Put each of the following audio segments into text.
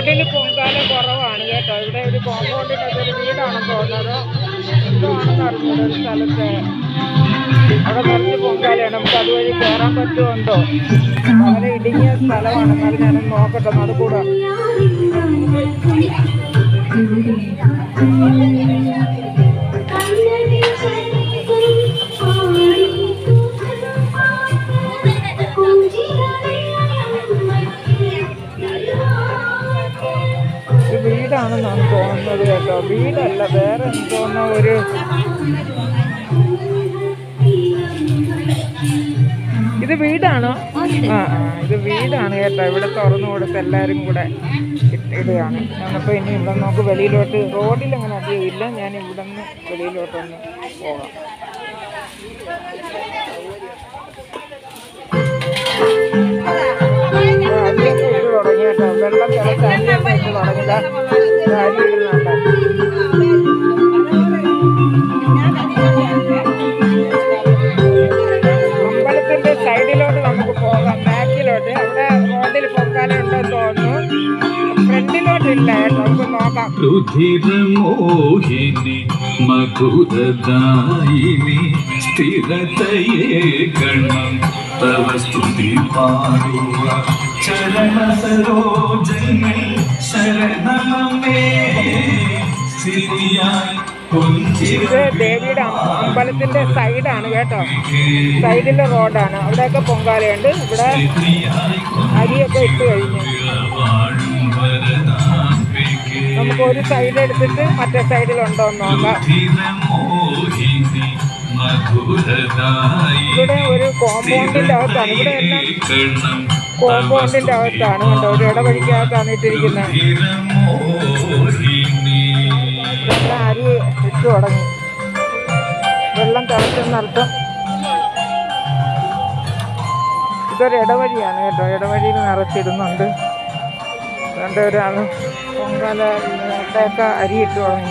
റോഡിൽ പൊങ്കാല കുറവാണ് കേട്ടോ. ഇവിടെ ഒരു കോമ്പൗണ്ടിനകത്തൊരു വീടാണെന്ന് തോന്നുന്നത്. എന്താണെന്ന് അറിഞ്ഞൂടെ ഒരു സ്ഥലത്ത് അവിടെ നിറച്ച് പൊങ്കാലയാണ്. നമുക്ക് അതുവഴി കയറാൻ പറ്റുമുണ്ടോ? വളരെ ഇടുങ്ങിയ സ്ഥലമാണ്. എന്നാലും ഞാനൊന്ന് നോക്കട്ടെ. നടക്കൂടാ. വീടാണെന്നാണ് തോന്നുന്നത് കേട്ടോ. വീടല്ല, വേറെ എന്തോന്നോ ഒരു ഇത് വീടാണോ? ഇത് വീടാണ് കേട്ടോ. ഇവിടെ തുറന്നു കൊടുത്ത് എല്ലാവരും കൂടെ ഇടുകയാണ്. ഞാനപ്പോൾ ഇനി ഇവിടെ നമുക്ക് വെളിയിലോട്ട് റോഡിൽ അങ്ങനെ അധികം ഇല്ല. ഞാൻ ഇവിടെ നിന്ന് വെളിയിലോട്ടൊന്ന് പോകാം. അരിയൊക്കെ ഇട്ട് തുടങ്ങി കേട്ടോ. വെള്ളം തിളച്ച് അരിയൊക്കെ ഇട്ട് തുടങ്ങില്ല. അരി ഇടുന്നുണ്ട്. അമ്പലത്തിന്റെ സൈഡിലോട്ട് നമുക്ക് പോകാം, ബാക്കിലോട്ട്. അവിടെ റോഡിൽ പൊങ്കാല ഉണ്ടെന്ന് തോന്നുന്നു. ഫ്രണ്ടിലോട്ടില്ല കേട്ടോ. നമുക്ക് നോക്കാം. രുധിരമോഹിനി മധുരദായിനി സ്ഥിരതയേ ഗണം തവ സ്തുതി പാടുക ചരണ സരോജങ്ങൾ ശരണമേ സ്ഥിതിയായി. ഇത് ദേവിയുടെ അമ്പലത്തിന്റെ സൈഡാണ് കേട്ടോ. സൈഡിലെ റോഡാണ്. അവിടെയൊക്കെ പൊങ്കാലയുണ്ട്. ഇവിടെ അരിയൊക്കെ ഇട്ട് കഴിഞ്ഞു. നമുക്ക് ഒരു സൈഡ് എടുത്തിട്ട് മറ്റേ സൈഡിലുണ്ടോന്ന് നോക്കാം. ഇവിടെ ഒരു കോമ്പൗണ്ടിന്റെ അകത്താണ്. ഇവിടെ എല്ലാം കോമ്പൗണ്ടിന്റെ അകത്താണ് കണ്ടോ. ഒരു ഇടവഴിക്കകത്താണ് ഇട്ടിരിക്കുന്നത്. ഇതെല്ലാം അരി ഇട്ട് തുടങ്ങി. വെള്ളം തിളച്ചെന്നർത്ഥം. ഇതൊരു ഇടവഴിയാണ് കേട്ടോ. ഇടവഴിയിൽ നിറച്ചിടുന്നുണ്ട്. രണ്ട് ഒരാൾ പൊങ്കാല അവിടെയൊക്കെ അരി ഇട്ട് തുടങ്ങി.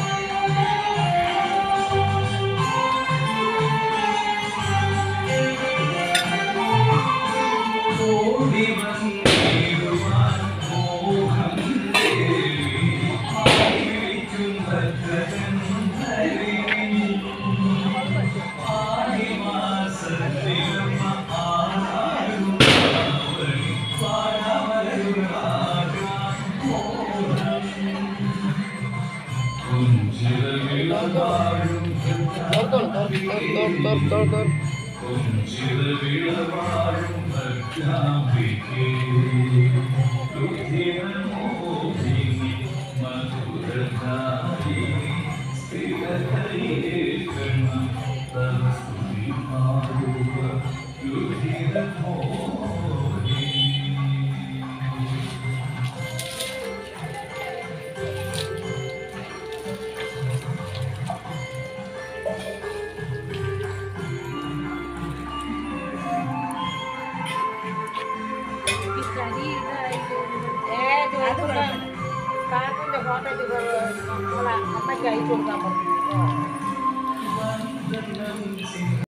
കാർട്ടൂണിന്റെ ഫോട്ടോ അമ്മയ്ക്ക് അയച്ചു കൊടുക്കാൻ പറഞ്ഞു.